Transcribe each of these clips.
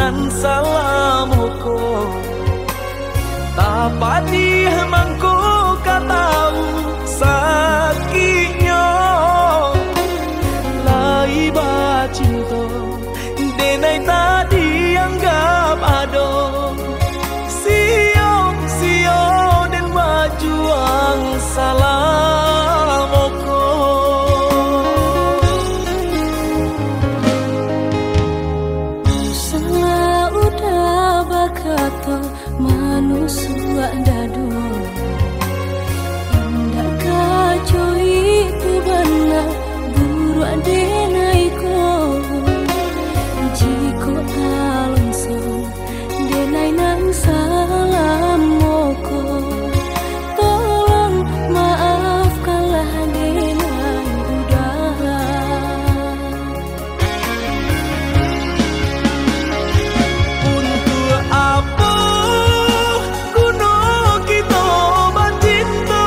nan salamoko tapati mangko katau sakitnya lai bacinto denai tadi anggap ado sio dan majuang salamoko salah udah bakato manusia dadu indah kacau itu benar buru adenaiko jiko alonso denai nang salam moko tolong maafkanlah denai udah untuk apa kuno kita bacinto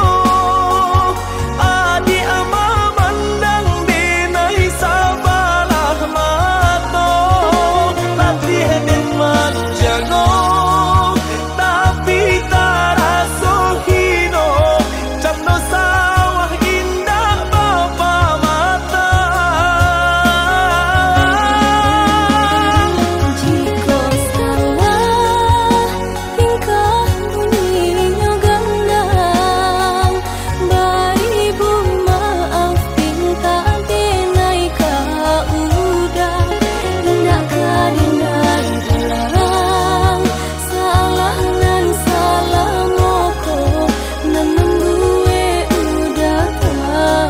adi ama mandang denai sabalah mato latih den majango tapi taraso hino camno sawah indah bapa mata jiko salah tingkah bunyinya gandang beribu maaf pinta denai kau udah nak kadinai ulang salah nan salah moko nan gue udah tahu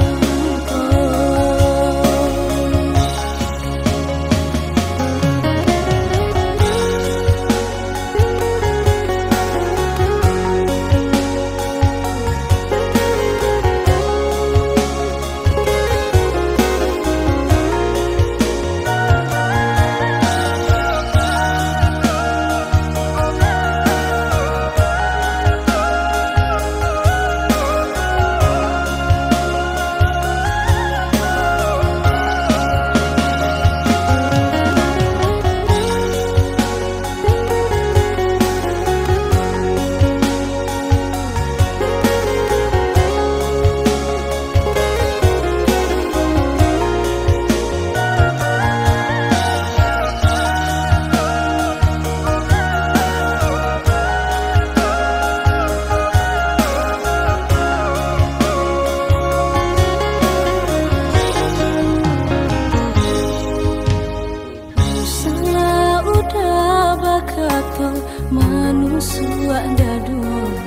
salah udah bakato manusia dadu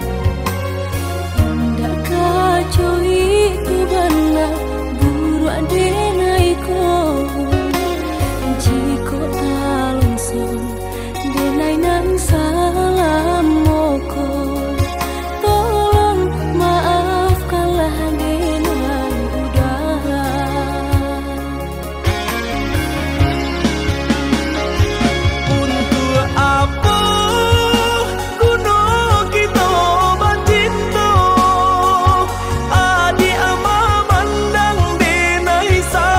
indah kacau itu benar buru adenaiko jiko alonso denai nang salam moko tolong maafkanlah denai udah untuk apa kuno kita bacinto adi ama mandang denai sa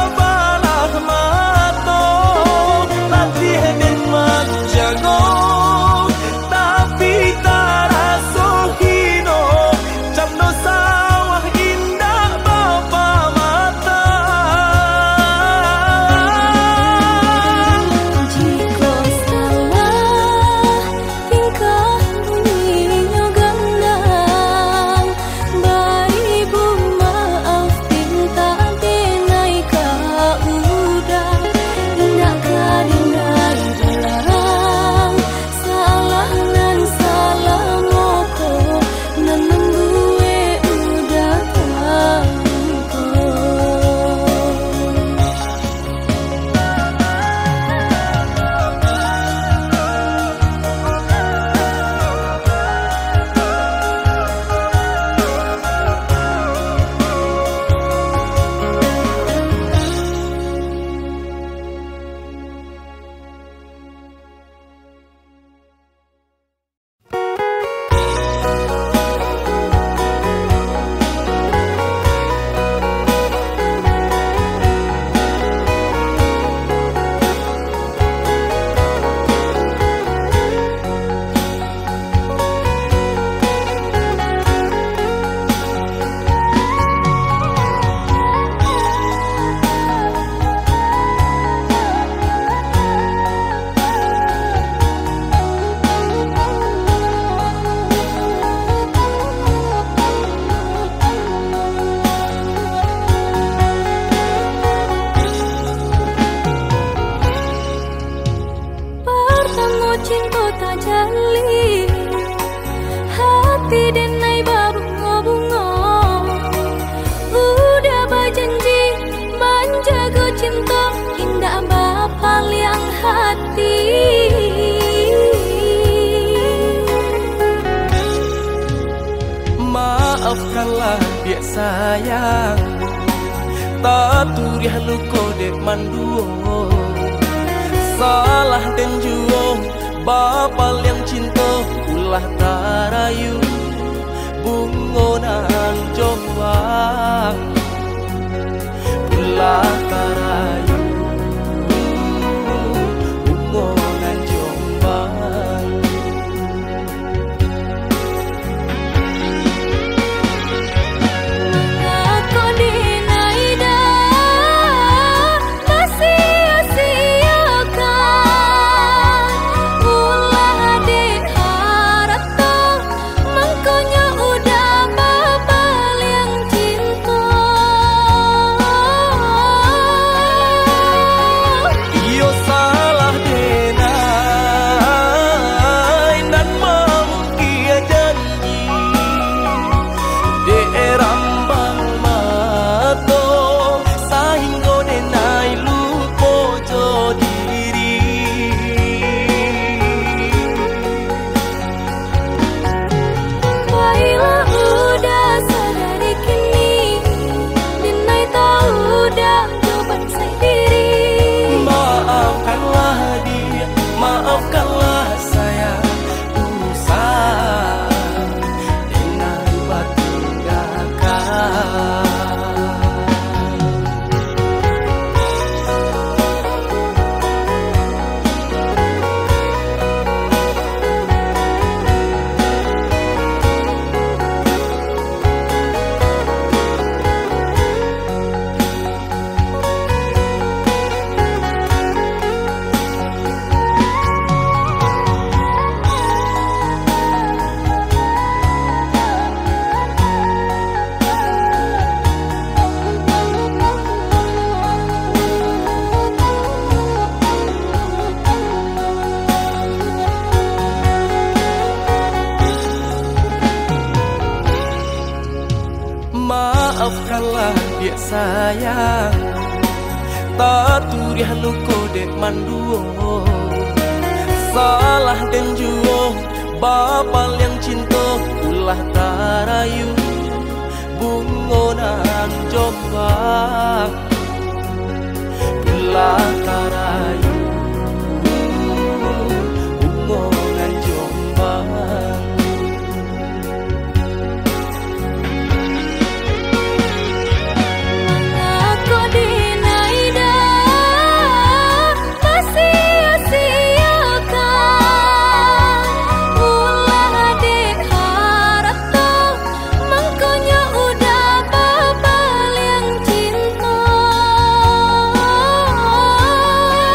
cinta tak jali, hati denai babunga-bunga. Udah berjanji menjaga cinta, indah bapal yang hati. Maafkanlah dia sayang, tak turiah luko dek manduo. Salah dan juong, bapal yang cinta, ulah tarayu bungonan jombang, ulah tarayu bungonan jombang. Aku dinai dah sia-siakan, ulah adik harap toh mengkonya udah babal yang cinta. Iyo salah denai dan mengkia janji de rambang mato sahingga denai lupo jo diri. Baiklah udah sadari kini, dinai tahu dah jawaban saya diri. Maafkanlah dia, maafkanlah saya, usah dengan batu tinggalkan. Maafkanlah dia sayang, tak turiah luko dek manduo. Salah dan juong, bapal yang cinta, ulah tarayu bungonan jombang, ulah tarayu bungonan jombang. Aku dinai dah sia-siakan, ulah adik harap toh mengkonya udah babal yang cinta.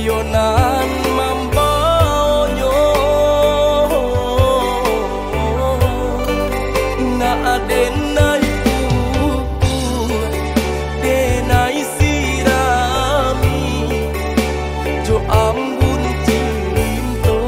Yonan mambaonyo na adenai pupu denai sirami jo ambun cinto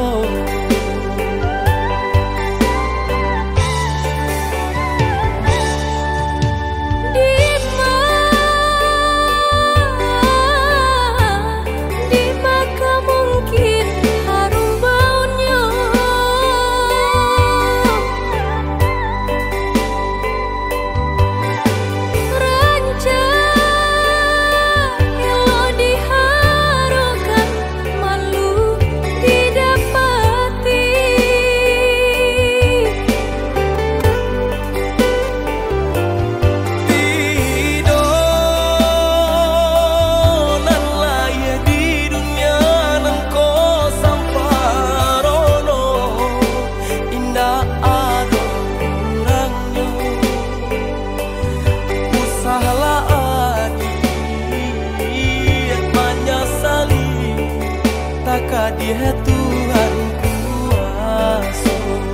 dia Tuhan kuasa.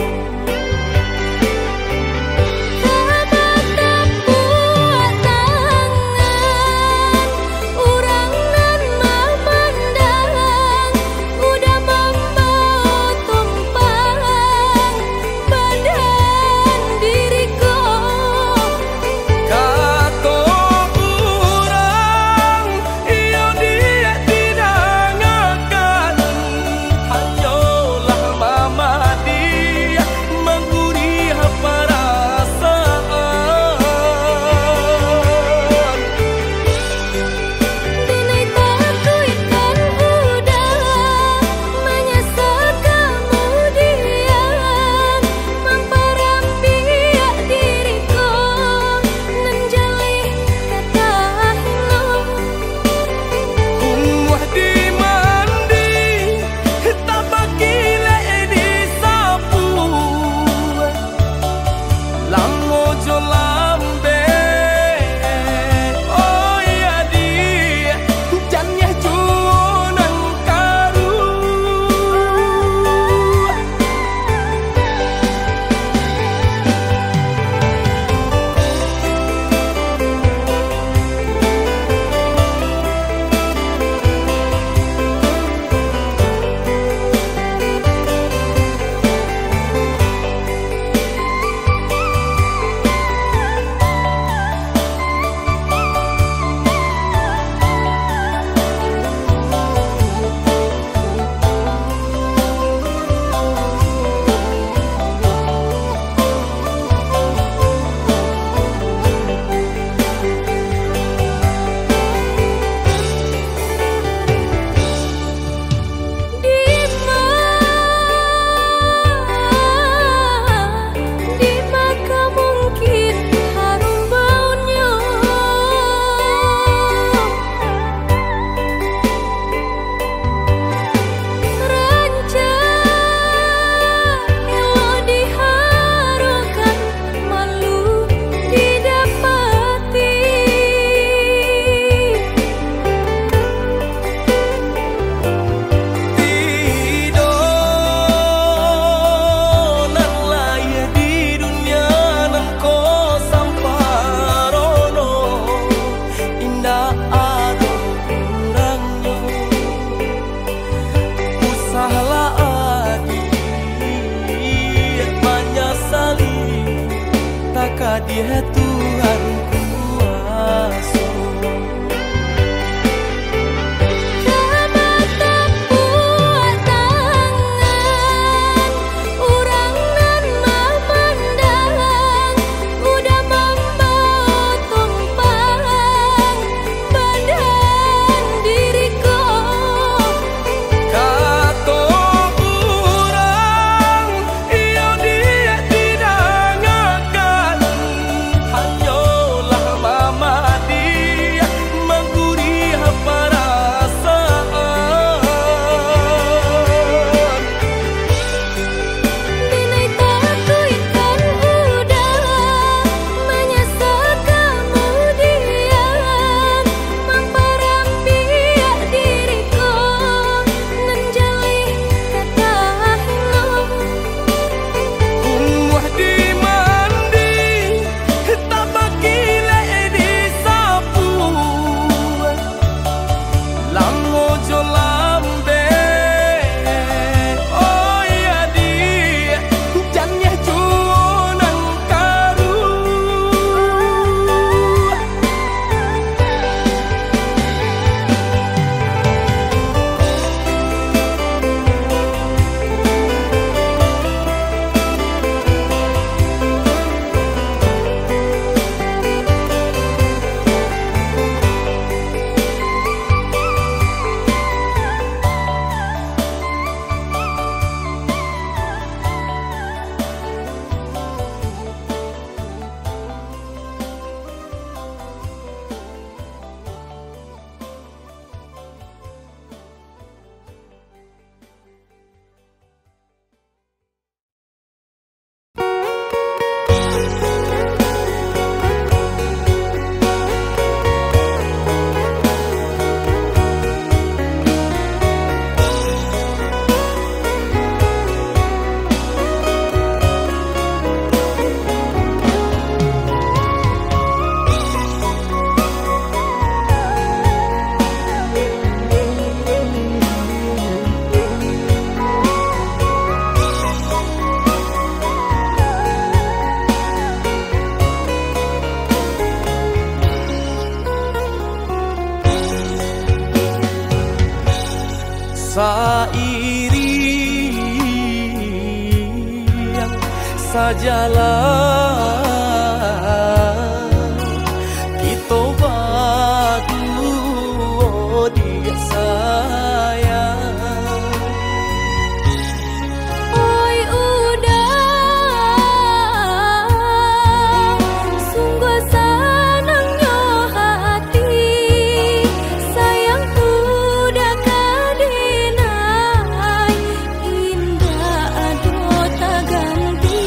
Dia Tuhan kuasa. seiring sajalah kita berdua dia sayang. Oi udah sungguh senangnya hati sayang udah kadinai indah ado tak ganti.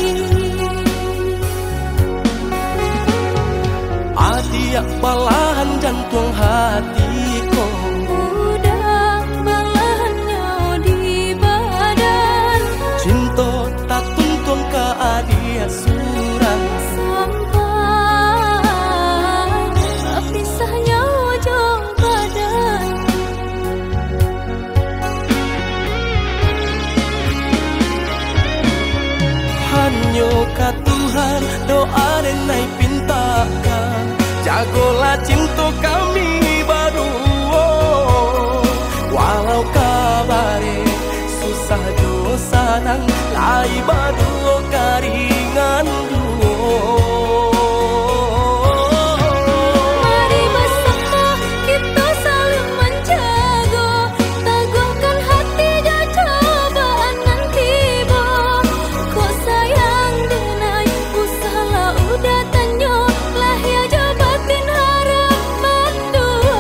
Adik balahan jantung hatiku Udah balahannya di badan cinta tak tuntun ke adik surang sampai pisahnya ujung badan. hanya ke Tuhan doa dan naik pintakan jagolah cinta kami berdua walau kabare susah jo sanang lai berdua karingan duo. Mari bersama kita saling menjaga teguhkan hati dan cobaan nanti bo kau sayang denai usahlah udah tanyo lah ya jabatin harapan dua.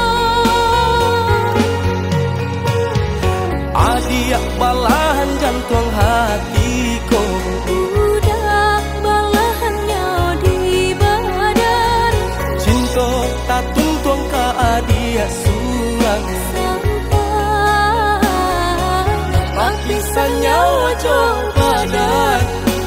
Adik balahan jantung hatiku Udah balahannya di badan cinta tak tuntun ke adik surang sampai pisahnya ujung badan.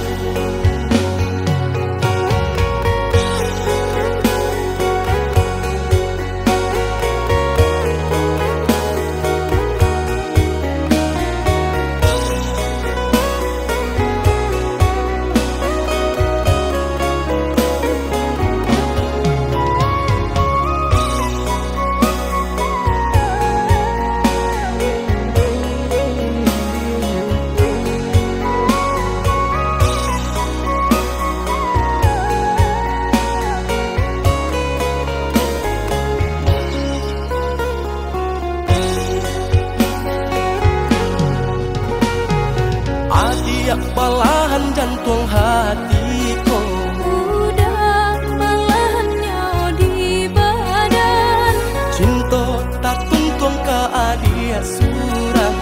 Adik balahan jantung hatiku Udah balahannya di badan cinta tak tuntun ke adik surang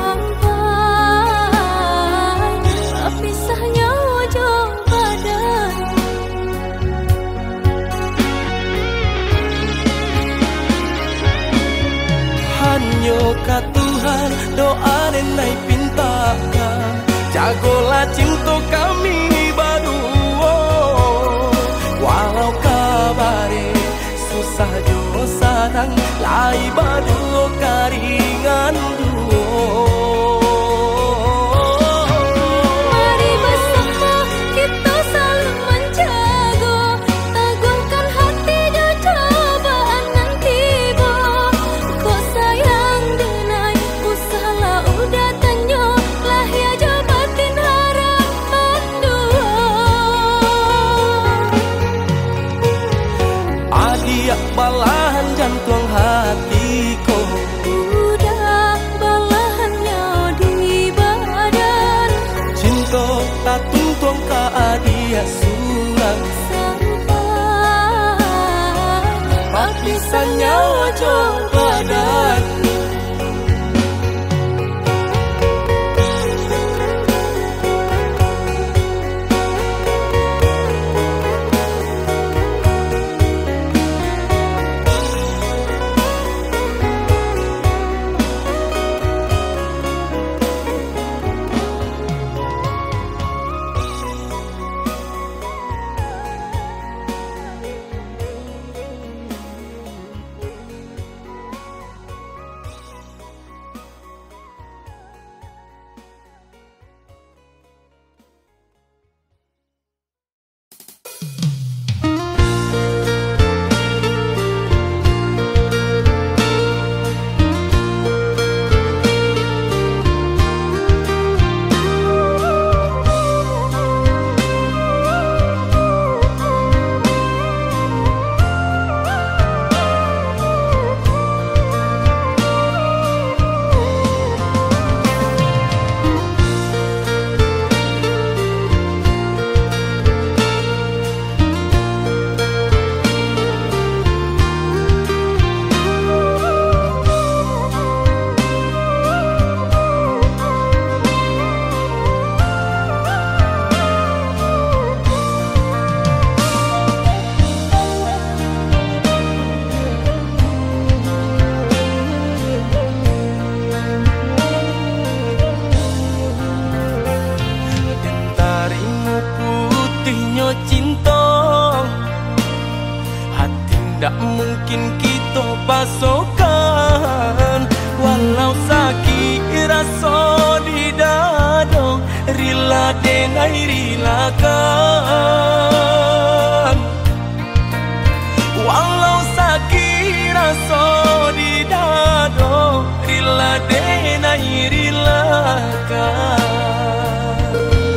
sampai pisahnya ujung badan. hanya ke Tuhan doa dan naik pintakan jagolah cinta kami berdua walau kabare susah jo sanang lai berdua karingan duo. Mari bersama kita saling menjaga teguhkan hati dan cobaan nanti bo kau sayang denai usahlah udah tanyo lah ya jabatin harapan dua. makin kita pasokan. Walau sakit rasa di dada, rela dengan rilakan. Walau sakit rasa di dada, rela dengan rilakan.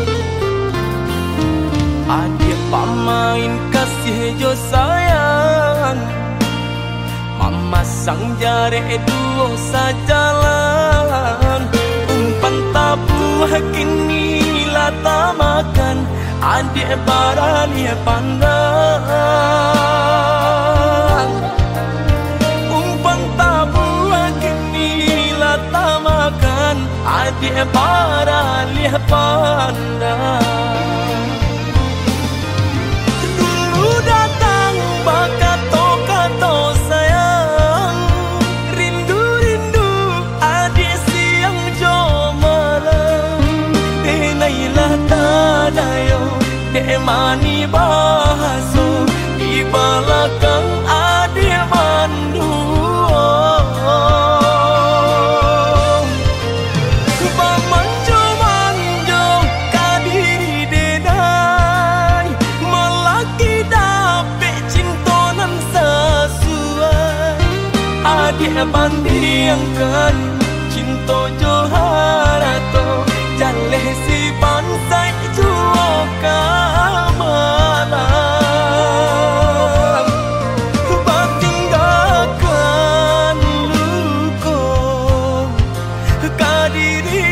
Adik pamain kasih jo sayang, mama sang jare duo sajalan. Umpan tabuh kini lata makan, adik barani pandang. Umpan tabuh kini lata makan, adik barani pandang. Kato sayang, rindu-rindu adik siang jo malam. Denailah tadayo, dek mani bahaso, di belakang adik mandu. Manjo-manjo kadiri denai, melaki dapet cintonan sesuai. Adik bandingkan cinta joharato, jaleh si bansai juo kamalam. Batinggalkan luko kadiri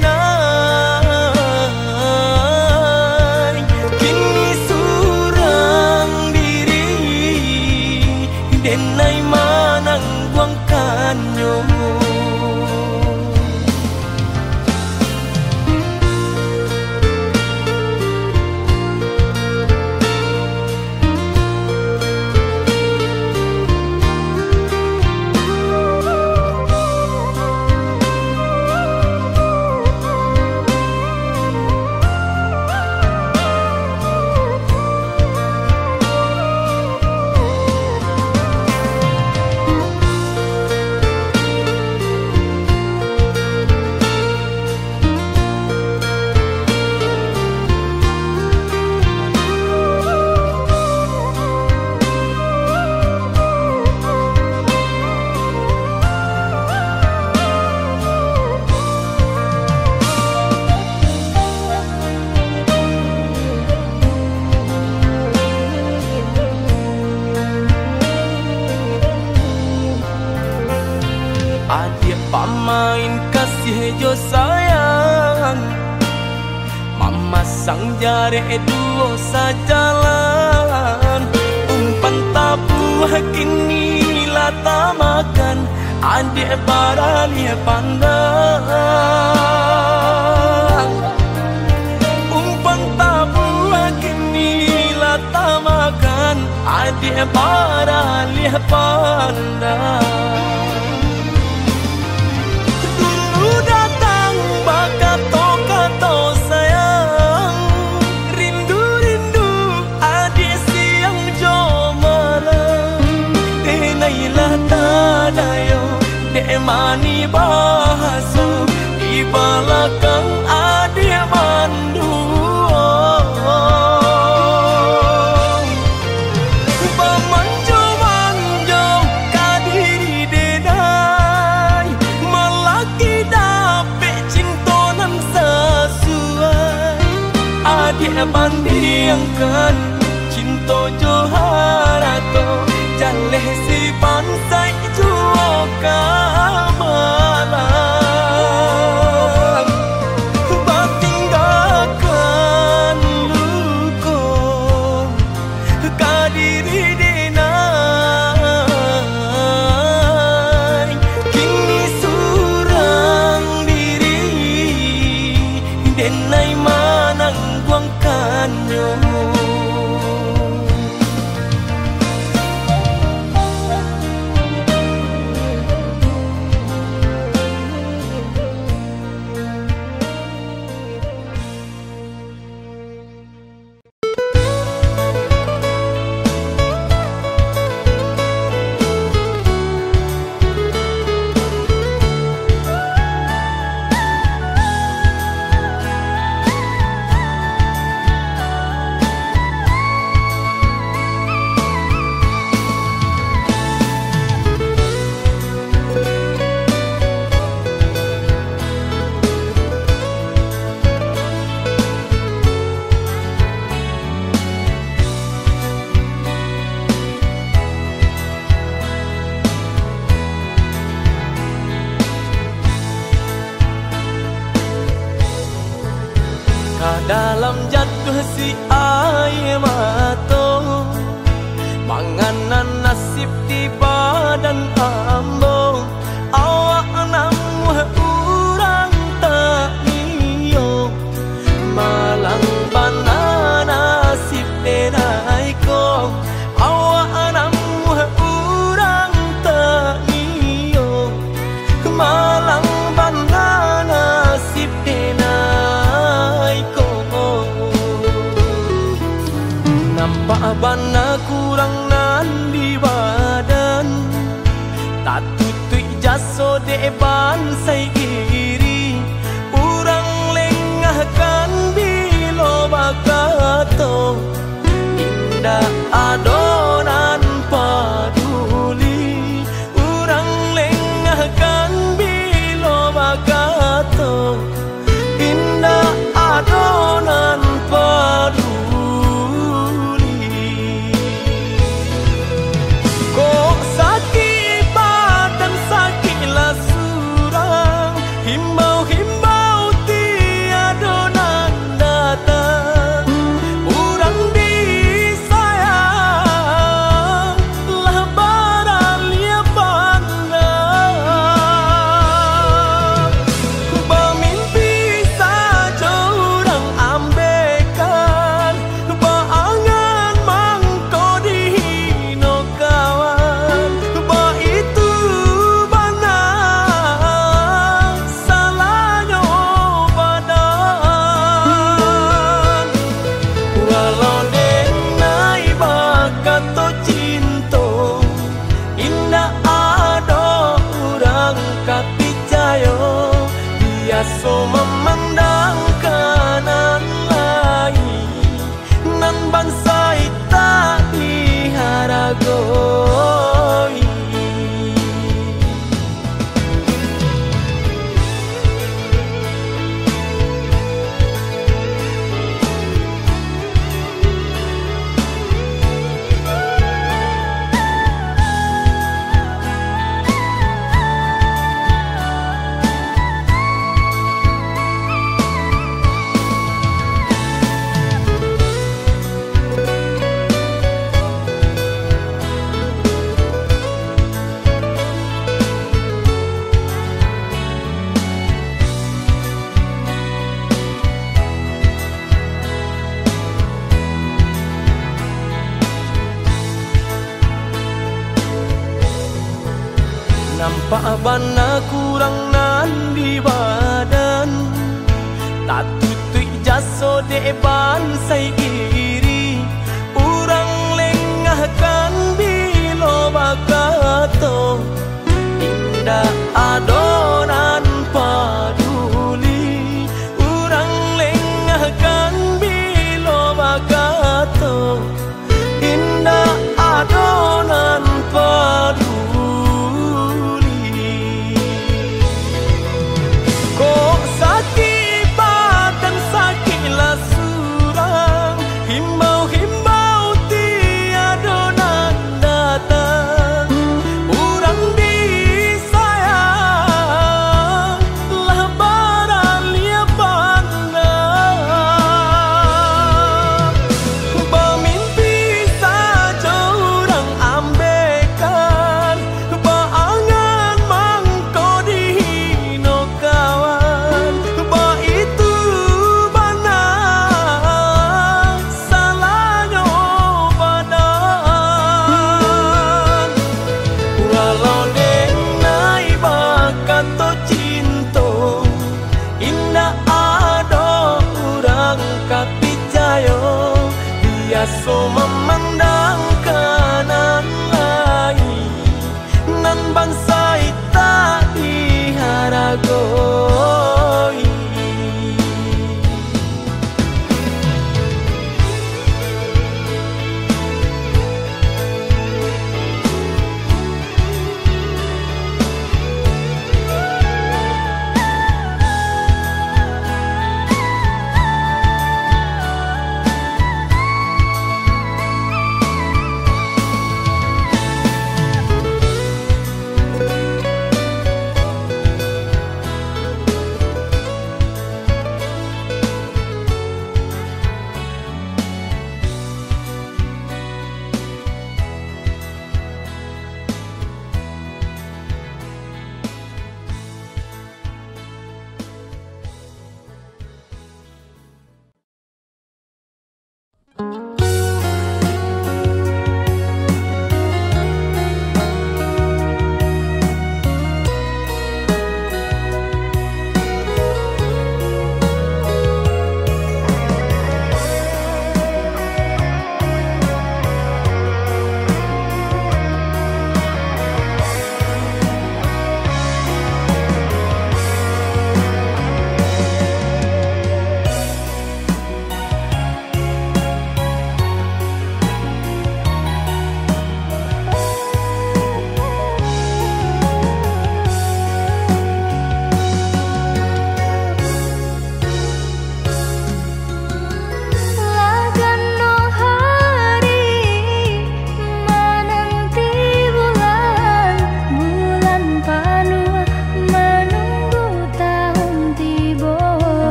denai, kini surang diri denai manang buangkannya. Adik pamain kasih jo sayang, mama sang jare duo sajalan. Umpan tabuh kini lata makan, adik barani pandang. Umpan tabuh kini lata makan, adik barani pandang. Kato sayang, rindu-rindu adik siang jo malam. Denailah tadayo, dek mani bahaso, di belakang adik mandu. Manjo-manjo kadiri denai, melaki dapet cintonan sesuai. Adik bandingkan cinta joharato, jaleh si bansai juo kamalam. Batinggalkan luko kadiri denai, kini surang diri denai manang buangkannya. dalam jatuh si air mata, manganan nasib di badan ambo. Awak namu urang tak iyo, malang bana nasib denai ko. Awak namu urang tak iyo, malang bana nasib denai ko. Nampak bana kurang nan di badan, tak tutui jaso de bansai iri. Urang lengahkan bilo bakato, indah adonan paduli. Urang lengahkan bilo bakato, indah adonan paduli. Kok sakit badan sakitlah surang, himbau-himbau tiada nak datang. Urang disayang lah baralia pandang. Bermimpi saja urang ambekan, berangan mangko dihino kawan. Itu bana salahnya badan. Walau denai bakato cinta, indah ada urang kapicayo. Biasa memandang kanan lain, nan bangsa tak diharagoi. Nampak bana kurang nan di badan, tak tutui jaso de bansai iri. Urang lengahkan bilo bakato, indah adonan paduli. Urang lengahkan bilo bakato, indah adonan paduli. Kok sakit badan sakitlah surang, himbau-himbau tiada nak datang. Urang disayang lah baralia pandang. Bermimpi saja urang ambekan, berangan mangko dihino kawan. Itu bana salahnya badan. Walau denai bakato cinta, indah ada urang kapicayo. Biasa memandang kanan lain, nan bangsa tak diharagoi.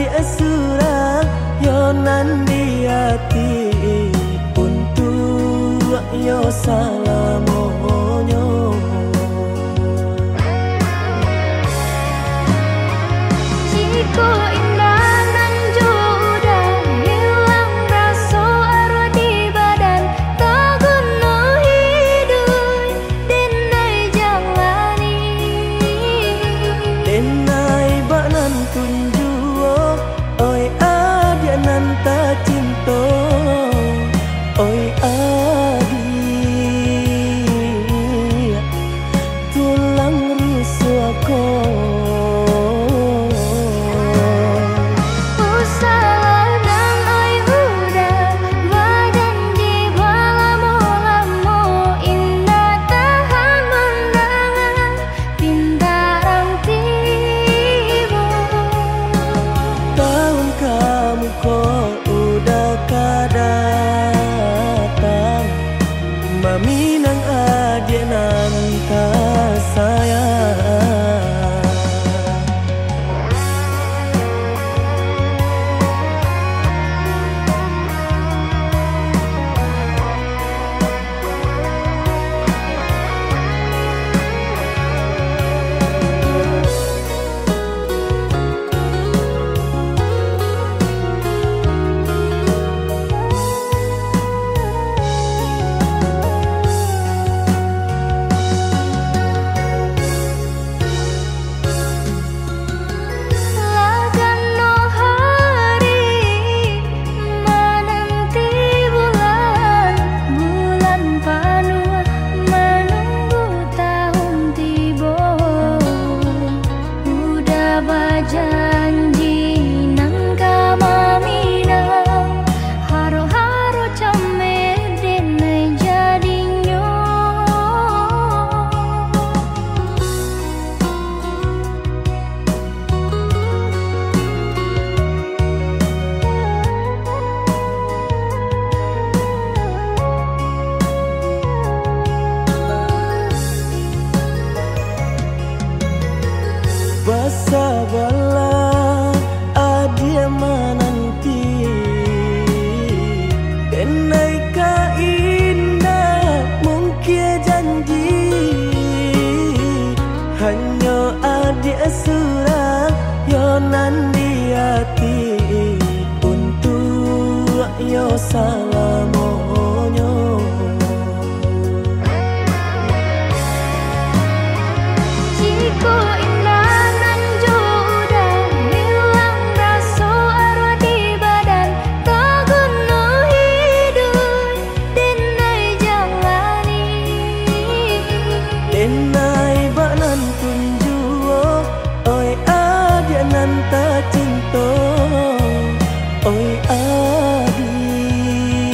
adik surang yo nandi hati untuk yo salamonyo. Jika indah nan udah hilang rasa arwah di badan, tak guna hidup denai jalani. Denai bak nan tunjuo, oi adia nan tak cinta, oi adia tulang rusuh aku. Maminang adik nan tak sayang. Janji nang kamaminang haro-haro camer denai jadinyo. Basabalah adia menanti denai ka indah mungkin janji hanya adik surang yo nandi hati untuk yo salamonyo. Jika denai bak nan tunjuo, oi adia nan tak cinta, oi adia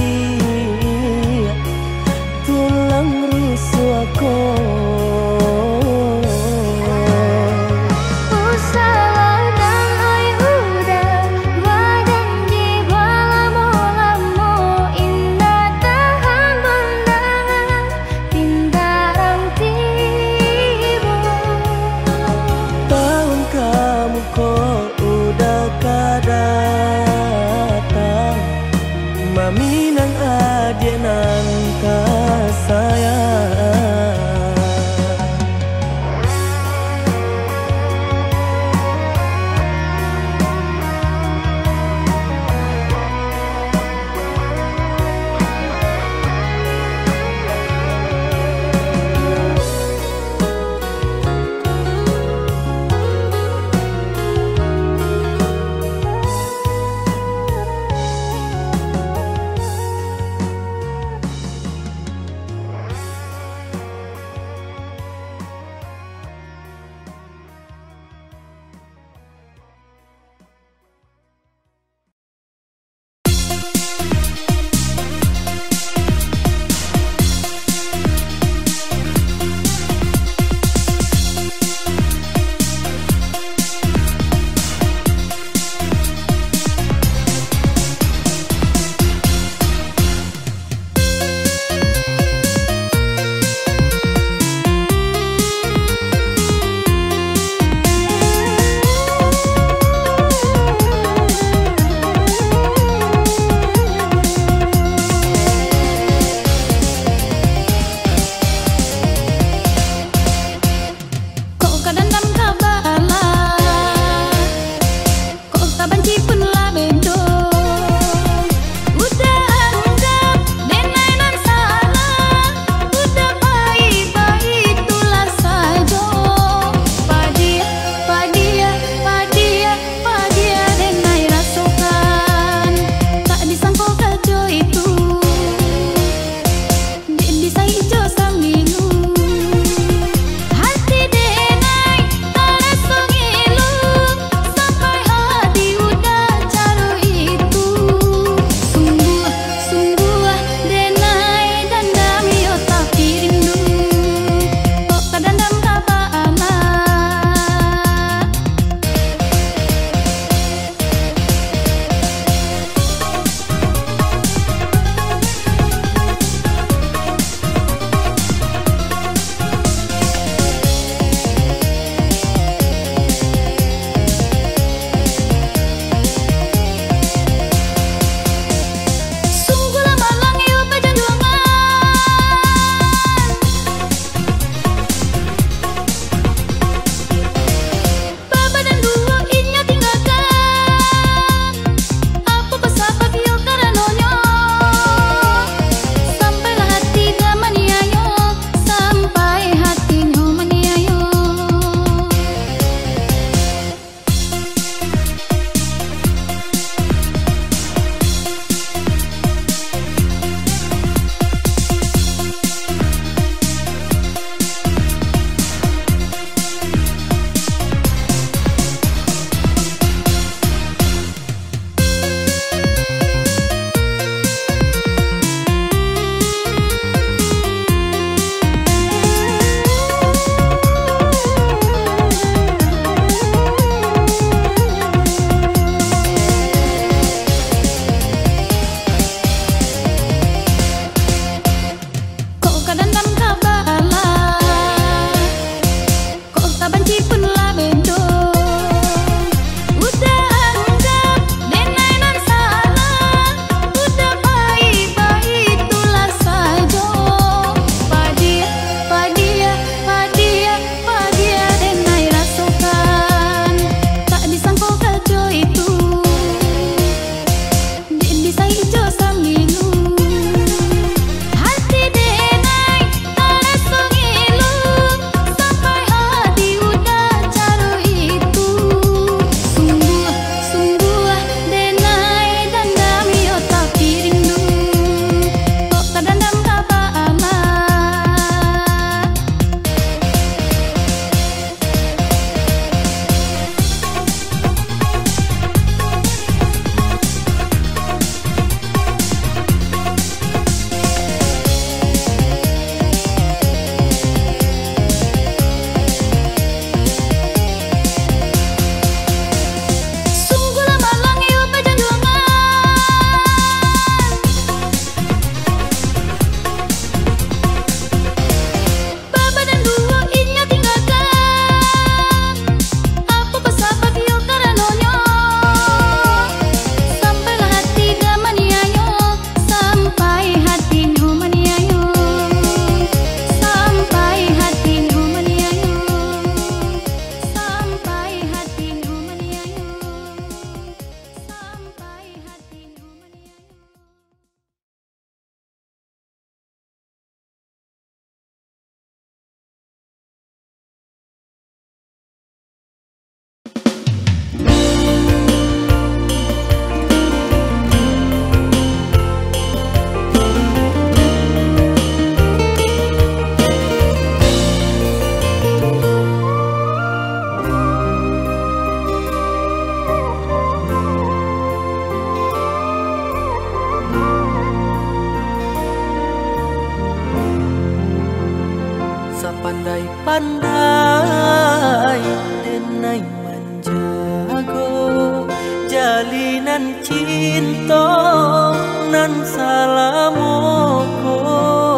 pandai denai manjago jalinan cinta nan salamoko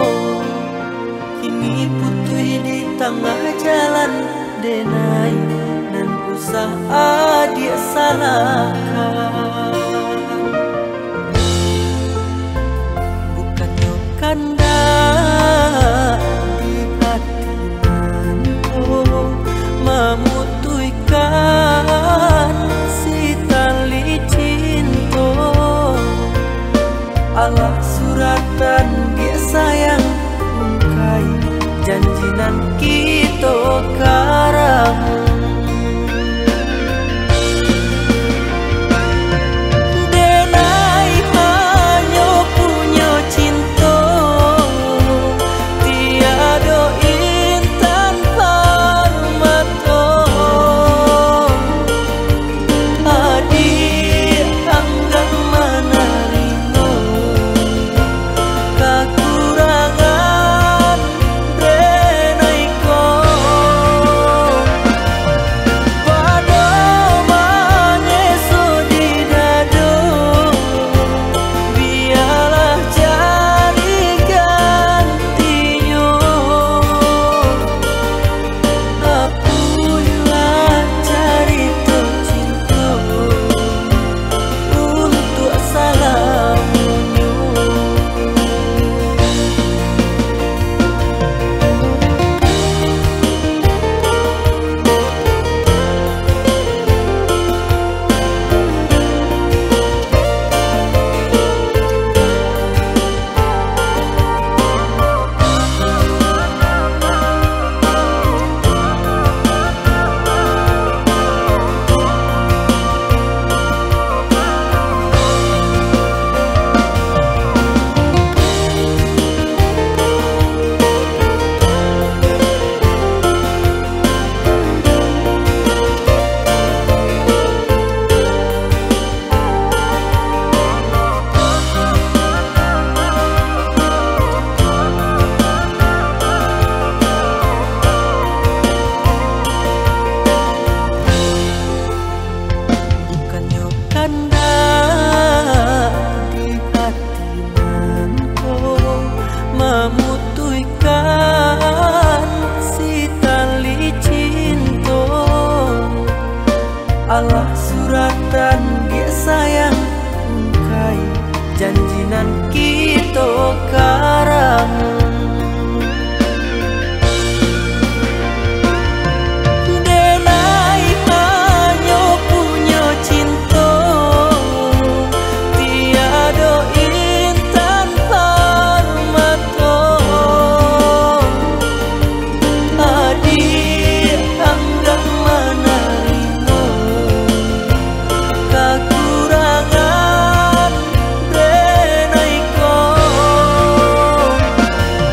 kini putui di tengah jalan denai nan usaha dia salahkan bukannya kanda di hati nanko memutuikan si tali cinta Allah suratan dia sayang ungkai janjinan kita karang Allah suratan dia sayang ungkai janjinan kita karang denai hanya punya cinta tiada intan mata adik anggang mana kekurangan denai ko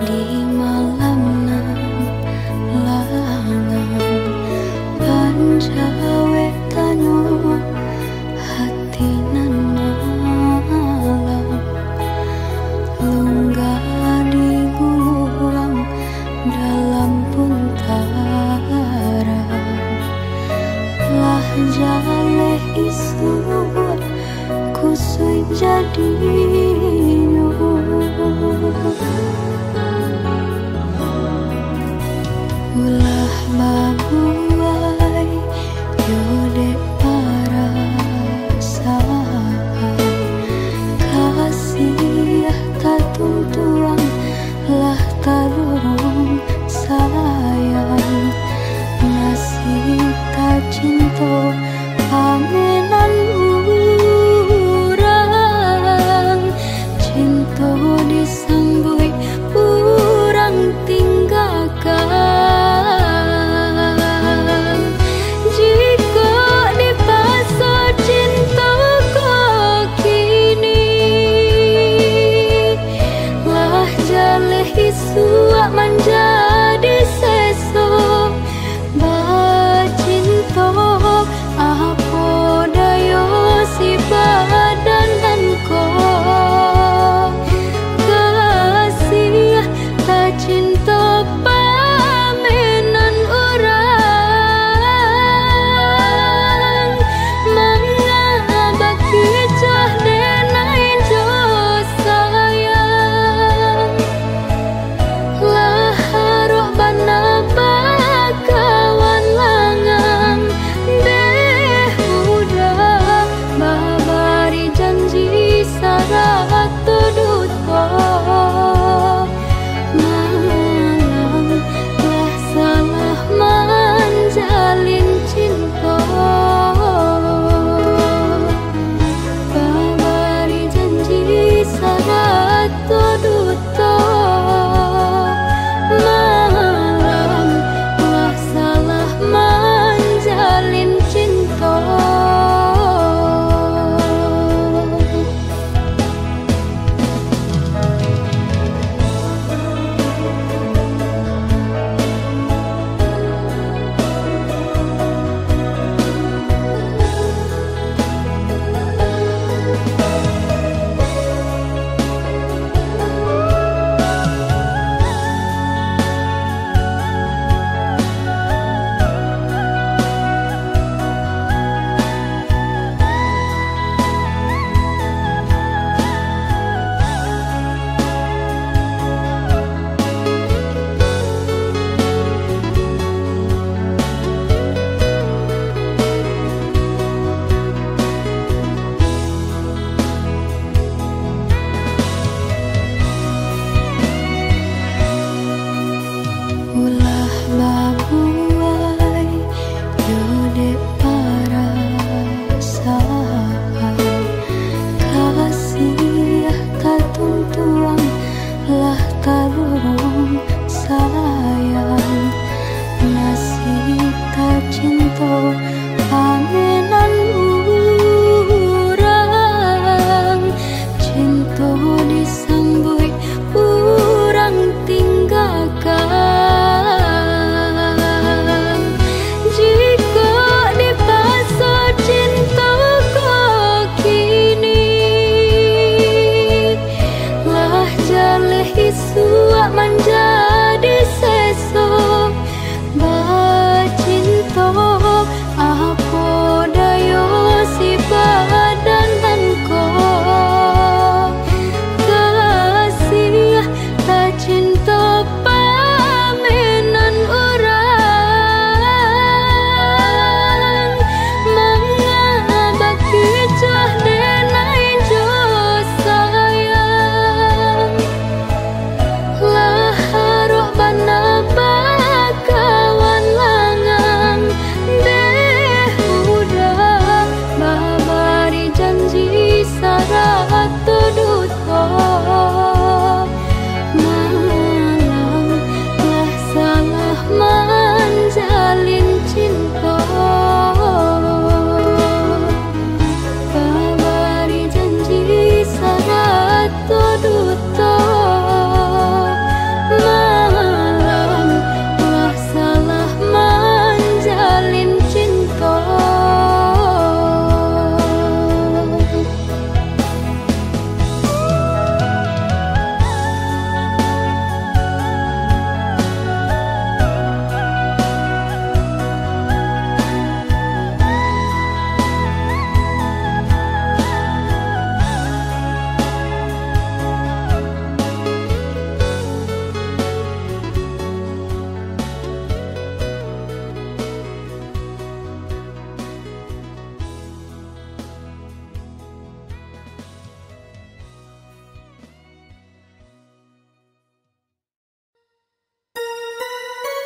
di malam nan langan pancawe tanu hati nan malam lunggah di guluang dalam puntaran lah jaleh isuan kusui jadi ulah babuai yode perasaan kasih tak tuntuang lah tarung sayang nasib tak cinta pamenan urang cinta disambui urang tinggalkan jika dipaksa cinta kau kini lah jaleh isua menjadi sesok bacinta apa dayo si badan dan kau kasih tak cinta pamenan orang mengabak kicah denai jo sayang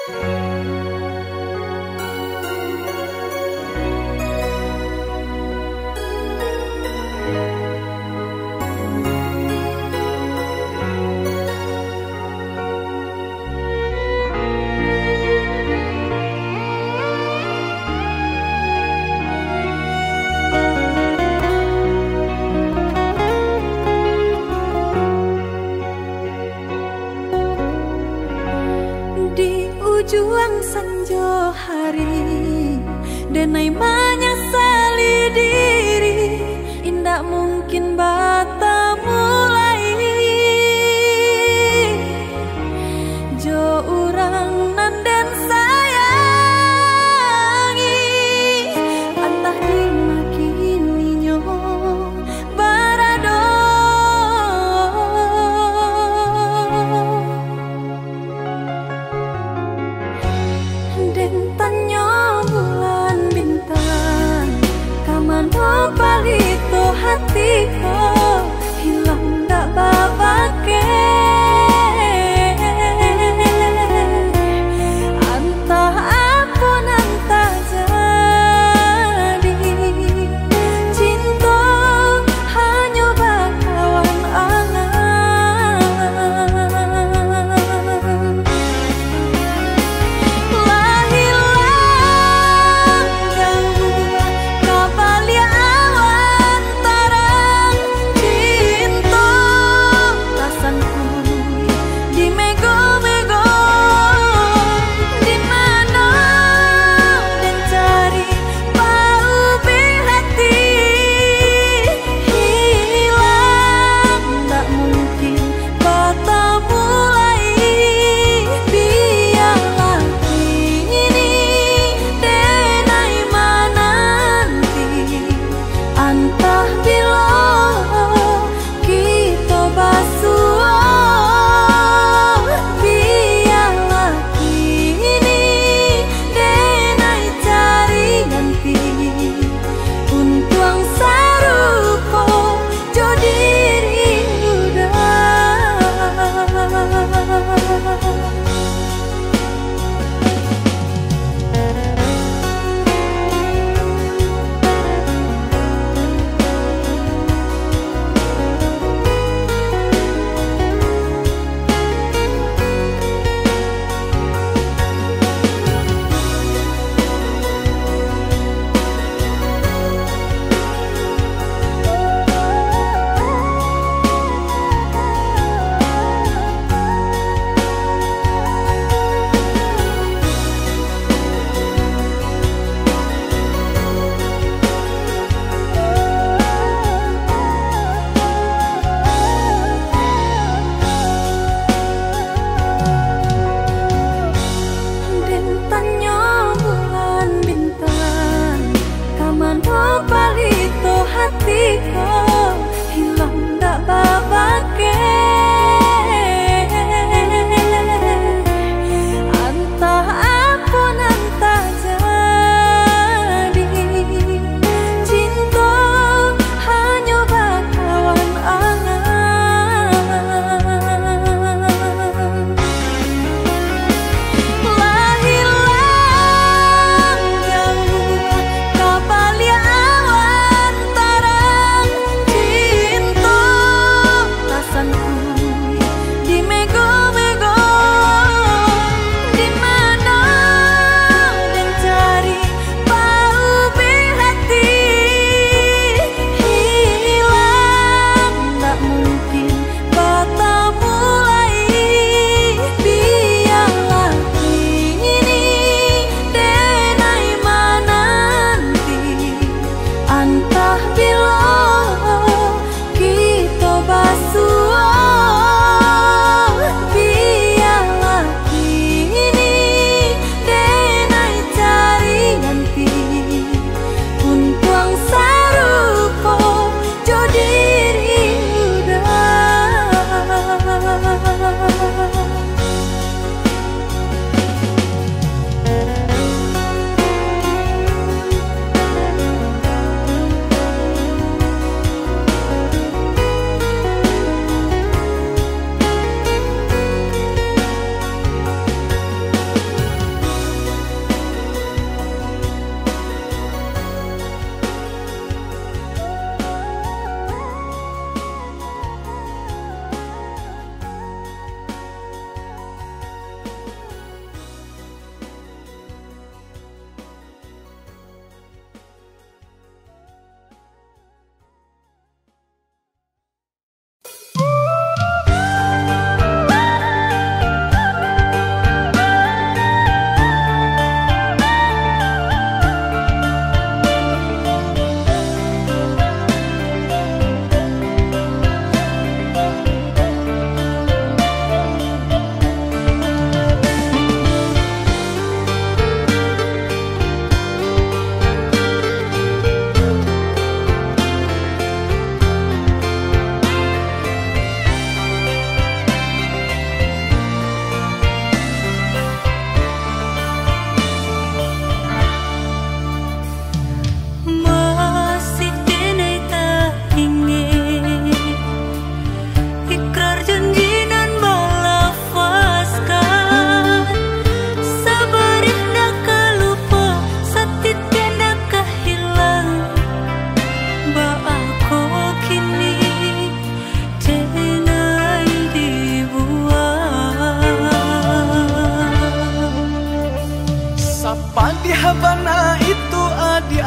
Juang sanjo hari denai menyesali diri, indak mungkin bata mulai jo urang nanden sayangi antah dimakini nyo barado dentanyo bulan bintang kamano palito hatiku hilang dak babake antah apun antah jadi cinta hanya bakawan angan hilang jauh kabalia awan tarang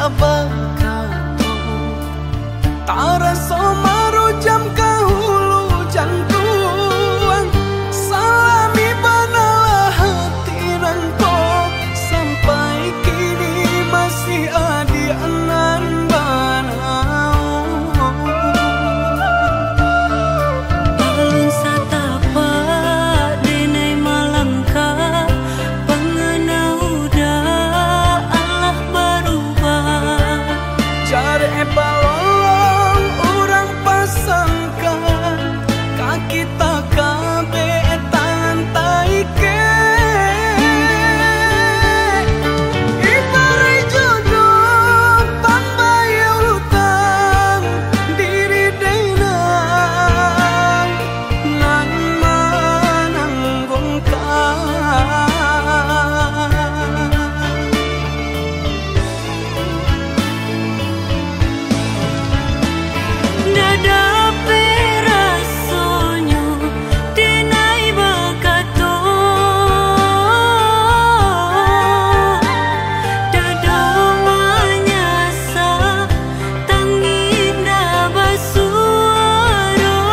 abakato taraso marujam kahulu jantuan salami banalah hati nangko sampai kini masih adi anan banau Alun satapa denai malangka pengenau da Allah berubah cari balong orang pasangkan kaki tak kabe tangan taike ibarat jodoh pambayar utang diri denang nan menanggungkan Dada perasonyo denai bakato Dada manyasa tanginda basuara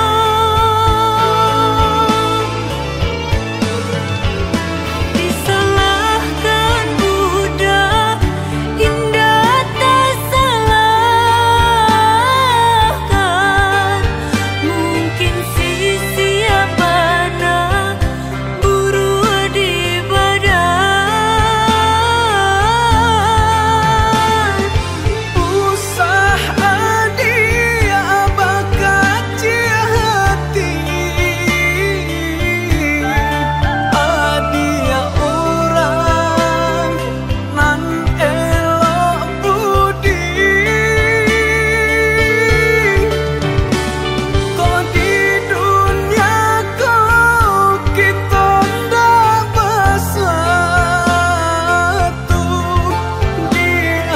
Disalahkan budak indah tak salahkan Mungkin sisi abana buru di badan usah adia abakaci hati adia orang nan elok budi kau di dunia kau kita ndak bersatu di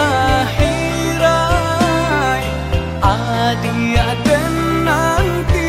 akhirat adia dan nanti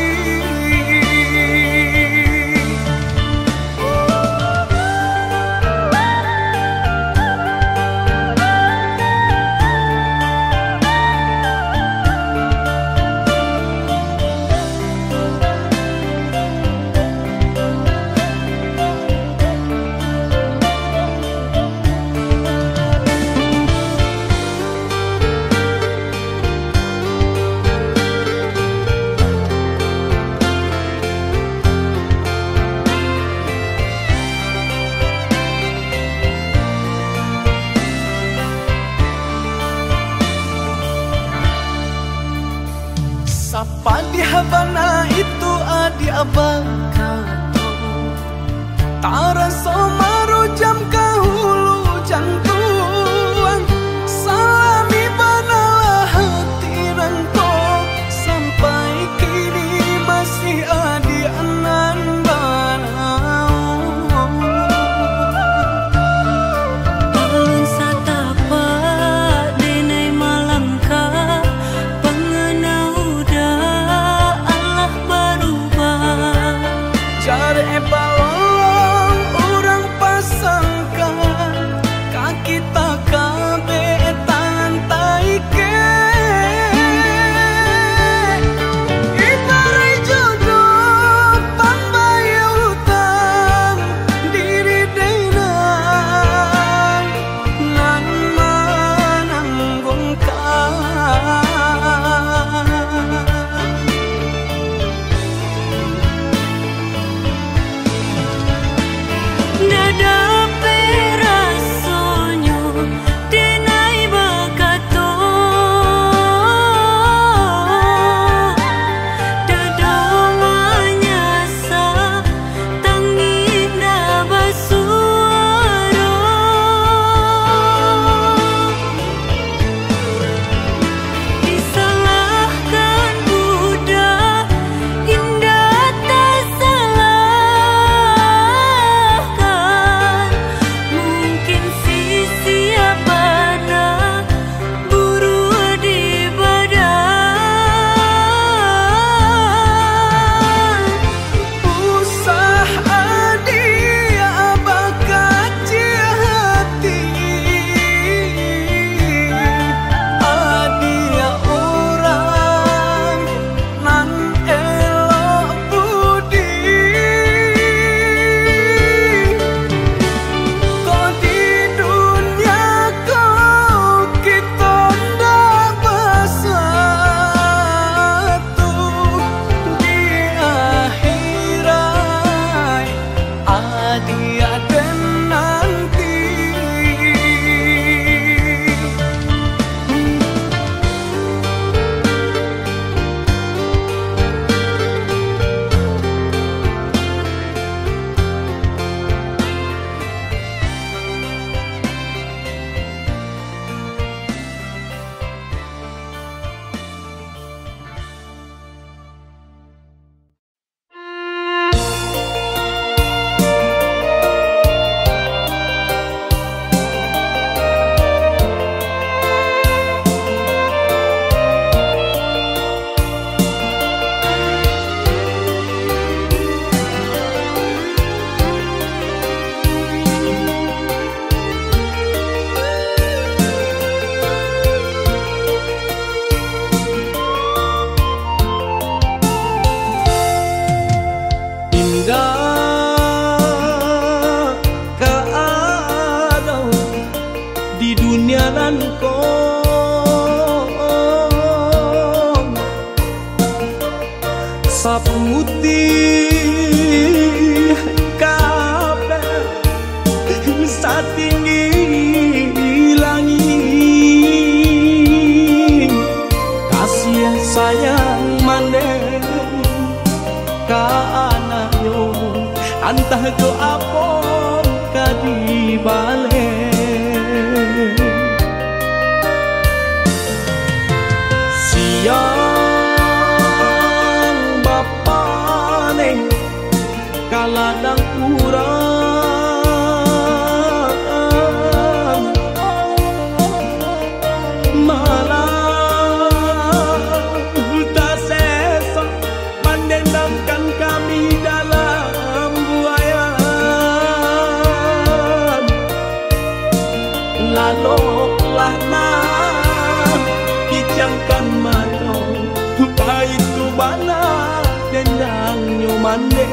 Sapa di Havana itu adi abakato taraso marujam kahulu jantuan salami banalah hati nangko sampai kini masih adi anan banau Alun satapa denai malangka pengenau da Allah berubah aden nanti. Saputih kabeh satinggi langit, kasih sayang mandeng ka anaknya antah ke apon ka di balik siang kaladang kurang malah tak sesok mendendamkan kami dalam buayan laloklah nah kijangkan mata baik tu bana dendang nyomande.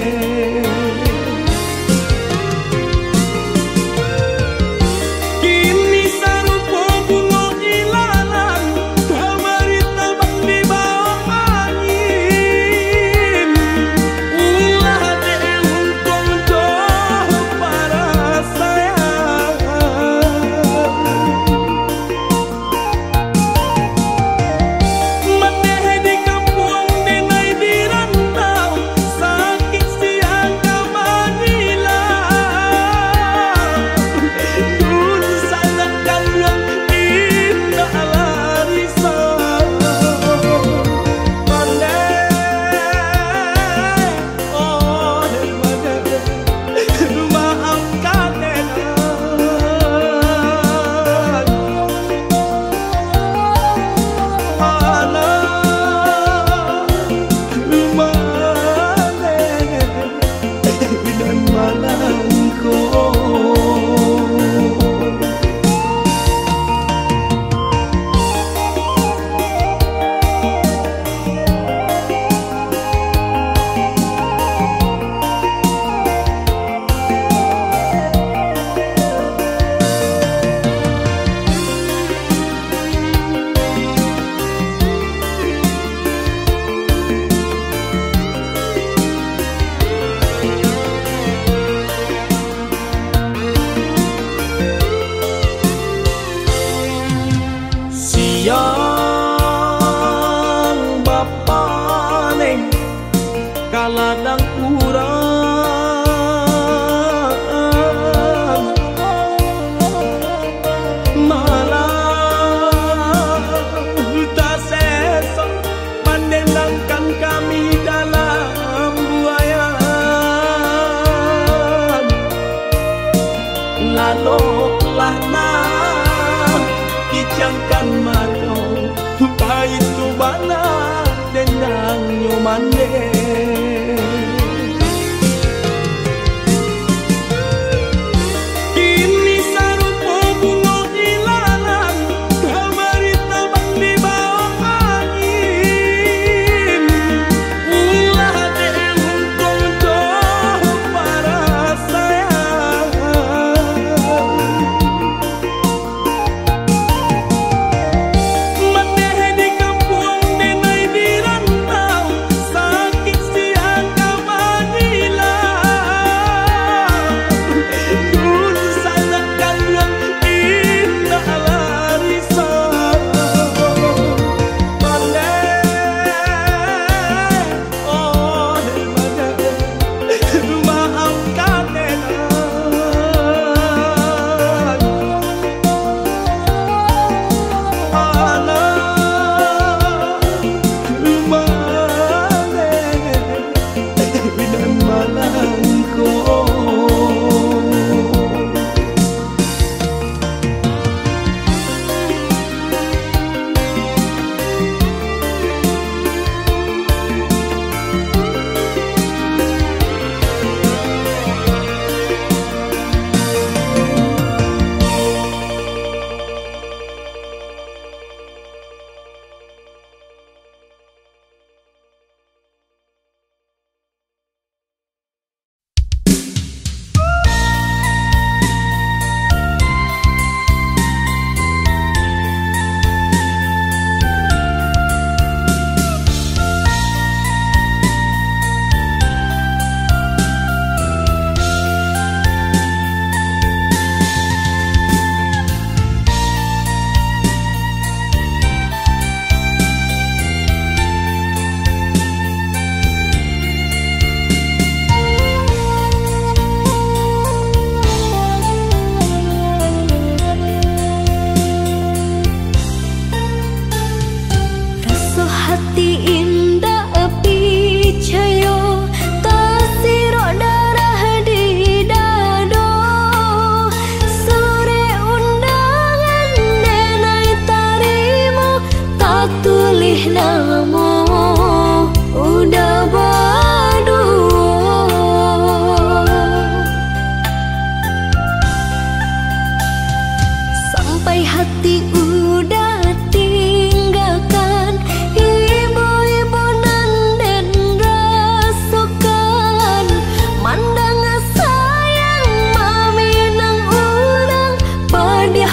Kaladang kurang malah tak sesok mendendangkan kami dalam buayan laloklah nah kijangkan mata baik tu bana dendang nyomande. Sakit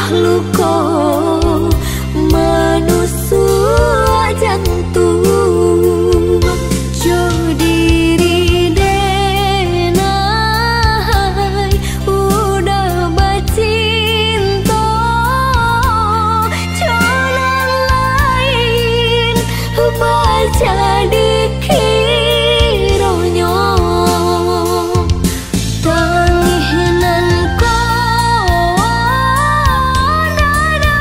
luka menusuk jantung. Jo diri denai udah bercinta, jalan lain baca dikiranya. Tanginan kau nada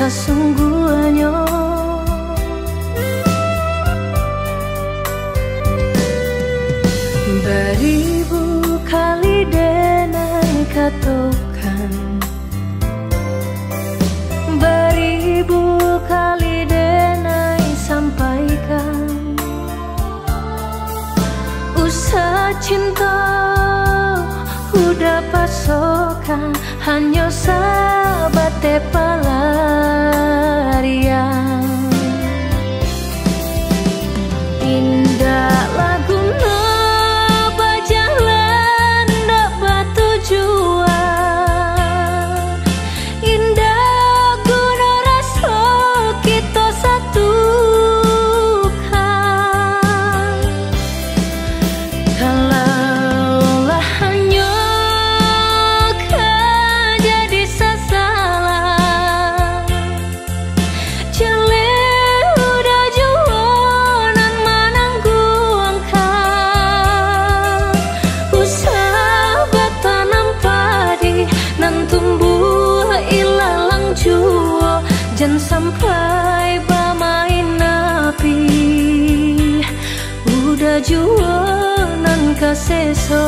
sesungguhnya. Beribu kali denai katakan, beribu kali denai sampaikan, usah cinta udah pasokan, hanya sahabat pelarian. Indah lagu berjalan dapat tujuan, indah guna rasa kita satukan. Kalaulah hanya kau jadi sasaran, jelek udah jualan menanggung kau. Usah bertanam padi nan tumbuh ilalang jua, jangan sampai bermain api. Udah jualan kaseso.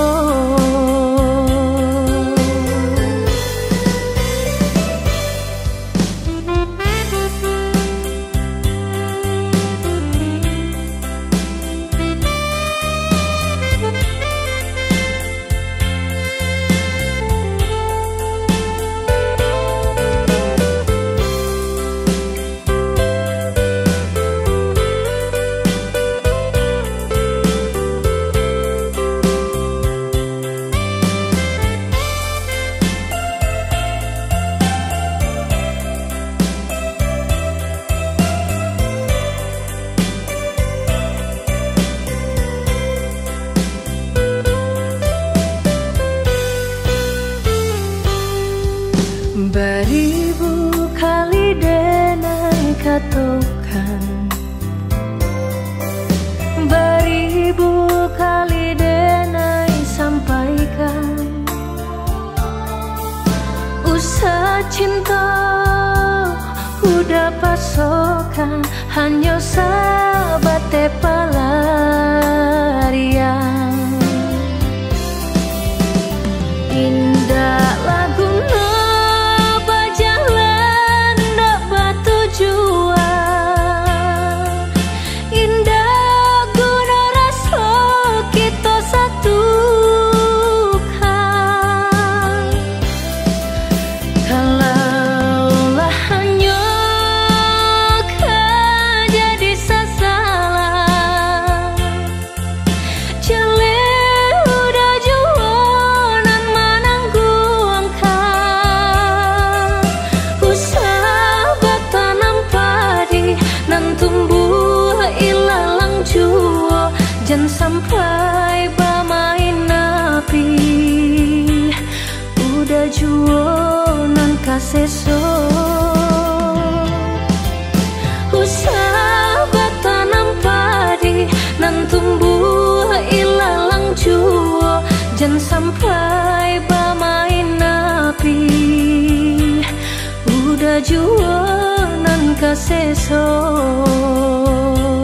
Beribu kali denai katakan, beribu kali denai sampaikan, usah cinta udah pasokan, hanya sahabat pelarian. Indah lagu berjalan dapat tujuan, indah guna rasa kita satukan. Kalaulah hanya kau jadi sasaran, jelek udah jualan menanggung kau. Usah bertanam padi nan tumbuh ilalang jua, jangan sampai bermain api. Udah jualan kaseso. Usah bertanam padi nan tumbuh ilalang jua, jangan sampai bermain api. Udah jualan kaseso.